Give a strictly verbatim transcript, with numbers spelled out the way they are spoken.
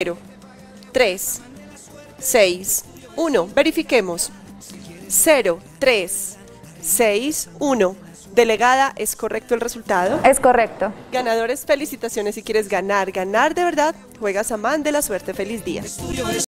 cero, tres, seis, uno. Verifiquemos. cero, tres, seis, uno. Delegada, ¿es correcto el resultado? Es correcto. Ganadores, felicitaciones. Si quieres ganar, ganar de verdad, juegas a Man de la Suerte. Feliz día.